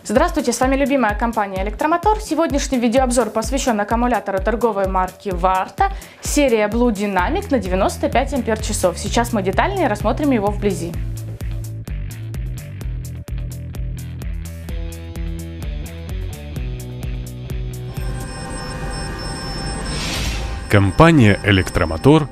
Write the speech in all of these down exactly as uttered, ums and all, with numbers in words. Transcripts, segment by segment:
Здравствуйте, с вами любимая компания Электромотор. Сегодняшний видеообзор посвящен аккумулятору торговой марки Varta, серия Blue Dynamic на девяносто пять ампер-часов. Сейчас мы детальнее рассмотрим его вблизи. Компания Электромотор.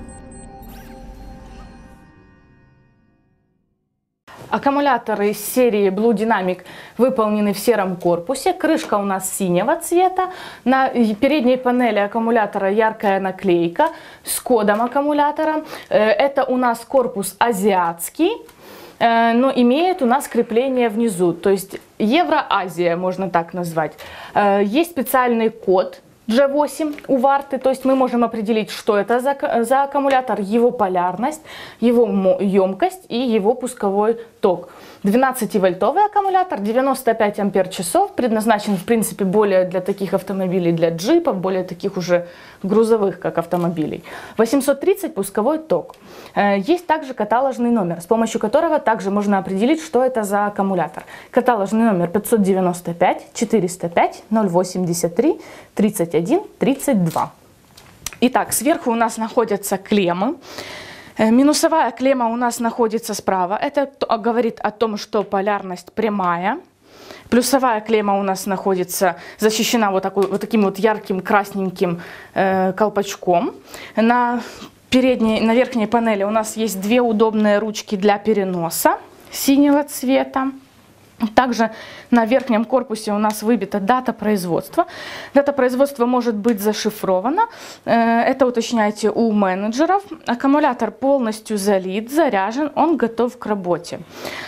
Аккумуляторы из серии Blue Dynamic выполнены в сером корпусе. Крышка у нас синего цвета. На передней панели аккумулятора яркая наклейка с кодом аккумулятора. Это у нас корпус азиатский, но имеет у нас крепление внизу. То есть Евроазия, можно так назвать. Есть специальный код джи восемь у Varta, то есть мы можем определить, что это за, за аккумулятор, его полярность, его емкость и его пусковой ток. двенадцативольтовый аккумулятор, девяносто пять ампер-часов, предназначен в принципе более для таких автомобилей, для джипов, более таких уже грузовых, как автомобилей. восемьсот тридцать пусковой ток. Есть также каталожный номер, с помощью которого также можно определить, что это за аккумулятор. Каталожный номер пятьсот девяносто пять четыреста пять ноль восемьдесят три тридцать один тридцать два. Итак, сверху у нас находятся клеммы. Минусовая клемма у нас находится справа. Это говорит о том, что полярность прямая. Плюсовая клемма у нас находится, защищена вот, такой, вот таким вот ярким красненьким э, колпачком. На, передней, на верхней панели у нас есть две удобные ручки для переноса синего цвета. Также на верхнем корпусе у нас выбита дата производства. Дата производства может быть зашифрована. Это уточняйте у менеджеров. Аккумулятор полностью залит, заряжен, он готов к работе.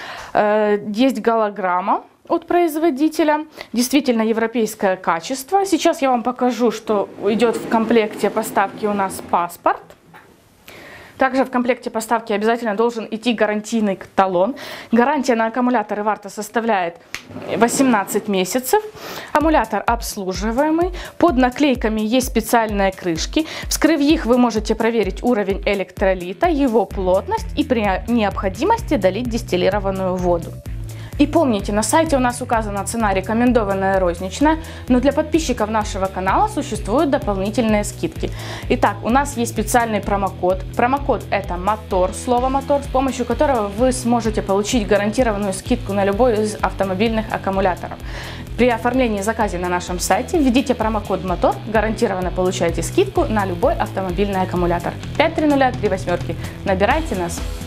Есть голограмма от производителя. Действительно европейское качество. Сейчас я вам покажу, что идет в комплекте поставки у нас паспорт. Также в комплекте поставки обязательно должен идти гарантийный талон. Гарантия на аккумуляторы Varta составляет восемнадцать месяцев. Аккумулятор обслуживаемый. Под наклейками есть специальные крышки. Вскрыв их, вы можете проверить уровень электролита, его плотность и при необходимости долить дистиллированную воду. И помните, на сайте у нас указана цена рекомендованная розничная, но для подписчиков нашего канала существуют дополнительные скидки. Итак, у нас есть специальный промокод. Промокод это мотор, слово мотор, с помощью которого вы сможете получить гарантированную скидку на любой из автомобильных аккумуляторов. При оформлении заказа на нашем сайте введите промокод мотор, гарантированно получаете скидку на любой автомобильный аккумулятор. пять три нуля три восьмерки. Набирайте нас.